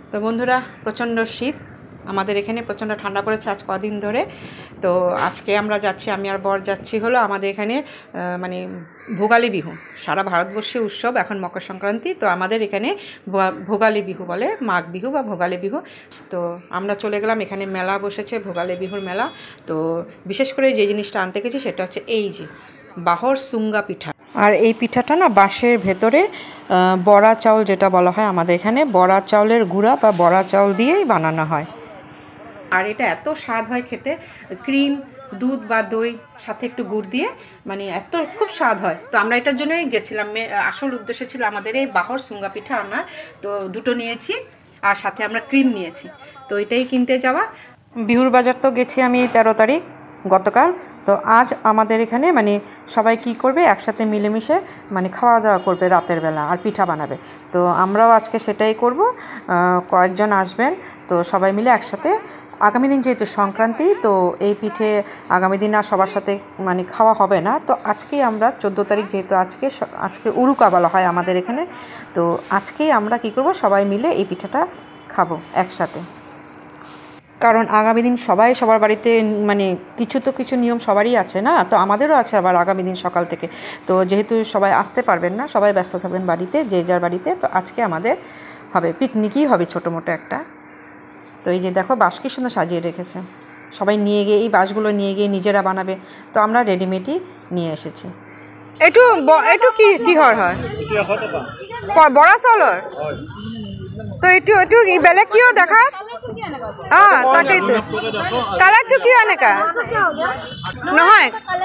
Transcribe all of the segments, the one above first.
তো বন্ধুরা, প্রচণ্ড শীত, আমাদের এখানে প্রচণ্ড ঠান্ডা পড়েছে আজ কদিন ধরে। তো আজকে আমরা যাচ্ছি, আমি আর বর যাচ্ছি হলো আমাদের এখানে মানে ভোগালী বিহু, সারা ভারতবর্ষে উৎসব, এখন মকর সংক্রান্তি, তো আমাদের এখানে ভোগালী বিহু বলে, মাঘ বিহু বা ভোগালী বিহু। তো আমরা চলে গেলাম, এখানে মেলা বসেছে, ভোগালী বিহুর মেলা। তো বিশেষ করে যে জিনিসটা আনতে গেছি সেটা হচ্ছে এই যে বাহর সুঙ্গা পিঠা। আর এই পিঠাটা না বাঁশের ভেতরে বড়া চাউল, যেটা বলা হয় আমাদের এখানে বড়া চাউলের গুঁড়া বা বড়া চাউল দিয়েই বানানো হয়। আর এটা এত স্বাদ হয় খেতে, ক্রিম, দুধ বা দই সাথে একটু গুড় দিয়ে, মানে এত খুব স্বাদ হয়। তো আমরা এটার জন্যই গেছিলাম, আসল উদ্দেশ্য ছিল আমাদের এই বাহর সুঙ্গা পিঠা আনার। তো দুটো নিয়েছি আর সাথে আমরা ক্রিম নিয়েছি, তো এটাই কিনতে যাওয়া। বিহুর বাজার তো গেছি আমি 13 তারিখ গতকাল। তো আজ আমাদের এখানে মানে সবাই কি করবে, একসাথে মিলেমিশে মানে খাওয়া দাওয়া করবে রাতের বেলা, আর পিঠা বানাবে। তো আমরাও আজকে সেটাই করব, কয়েকজন আসবেন, তো সবাই মিলে একসাথে। আগামী দিন যেহেতু সংক্রান্তি, তো এই পিঠে আগামী দিন আর সবার সাথে মানে খাওয়া হবে না। তো আজকেই আমরা 14 তারিখ, যেহেতু আজকে উরুকা বলা হয় আমাদের এখানে, তো আজকেই আমরা কি করব, সবাই মিলে এই পিঠাটা খাবো একসাথে। কারণ আগামী দিন সবাই সবার বাড়িতে মানে কিছু নিয়ম সবারই আছে না, তো আমাদেরও আছে আবার আগামী দিন সকাল থেকে। তো যেহেতু সবাই আসতে পারবেন না, সবাই ব্যস্ত থাকবেন বাড়িতে, যে যার বাড়িতে, তো আজকে আমাদের হবে পিকনিকই হবে ছোটো মোটো একটা। তো এই যে দেখো বাঁশ কি সুন্দর সাজিয়ে রেখেছে, সবাই নিয়ে গিয়ে এই বাঁশগুলো নিয়ে গিয়ে নিজেরা বানাবে। তো আমরা রেডিমেডই নিয়ে এসেছি। এইটো এইটো কি কিহৰ হয়? বৰা চাউলৰ। তো এইটো এইটো বেলেগ কিয় দেখা? তাকেইতো কালাৰটো কিয় এনেকা নহয়?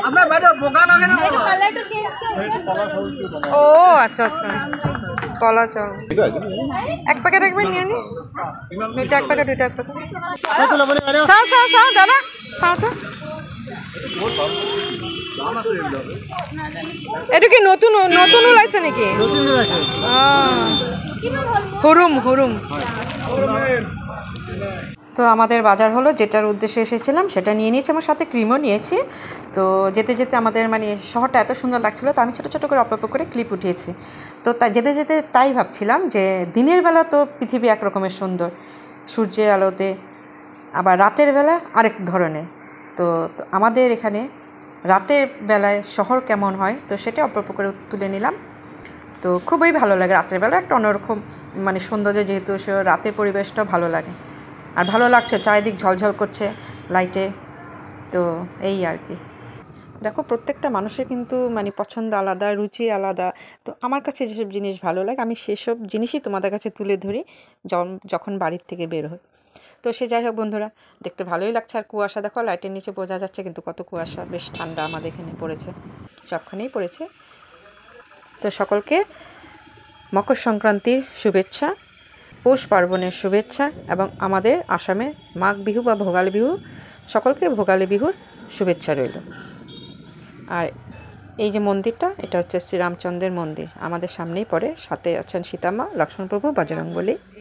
অ' আচ্ছা আচ্ছা, কলা চাউল। এক পেকেট একবার নিয়ে নি, দুইটা এক পেকেট, দুইটা এক পেকেট। চাও চাও চাও দাদা, চাও তো। এইটো কি নতুন নতুন ওলাইছে নেকি? হুরুম হুরুম। তো আমাদের বাজার হলো, যেটার উদ্দেশ্যে এসেছিলাম সেটা নিয়ে নিয়েছি, আমার সাথে ক্রিমও নিয়েছি। তো যেতে যেতে আমাদের মানে শহরটা এত সুন্দর লাগছিলো, তো আমি ছোটো ছোটো করে অল্প করে ক্লিপ উঠিয়েছি। তো যেতে যেতে তাই ভাবছিলাম যে দিনের বেলা তো পৃথিবী এক রকমের সুন্দর, সূর্যের আলোতে, আবার রাতের বেলা আরেক ধরনের। তো আমাদের এখানে রাতের বেলায় শহর কেমন হয়, তো সেটা অল্প করে তুলে নিলাম। তো খুবই ভালো লাগে রাতের বেলা, একটা অন্যরকম মানে সৌন্দর্য, যেহেতু সে রাতের পরিবেশটাও ভালো লাগে। আর ভালো লাগছে, চারিদিক ঝলঝল করছে লাইটে। তো এই আর কি। দেখো প্রত্যেকটা মানুষের কিন্তু মানে পছন্দ আলাদা, রুচি আলাদা। তো আমার কাছে যেসব জিনিস ভালো লাগে, আমি সেসব জিনিসই তোমাদের কাছে তুলে ধরি যখন বাড়ির থেকে বের হই। তো সে যাই হোক বন্ধুরা, দেখতে ভালোই লাগছে। আর কুয়াশা দেখো, লাইটের নিচে বোঝা যাচ্ছে কিন্তু কত কুয়াশা, বেশ ঠান্ডা আমাদের এখানে পড়েছে, সবখানেই পড়েছে। তো সকলকে মকর সংক্রান্তির শুভেচ্ছা, পৌষ পার্বণের শুভেচ্ছা, এবং আমাদের আসামে মাঘ বিহু বা ভোগালী বিহু, সকলকে ভোগালী বিহুর শুভেচ্ছা রইল। আর এই যে মন্দিরটা, এটা হচ্ছে শ্রীরামচন্দ্রের মন্দির, আমাদের সামনেই পড়ে, সাথে আছেন সীতামা, লক্ষ্মণপ্রভু, বজরংবলী।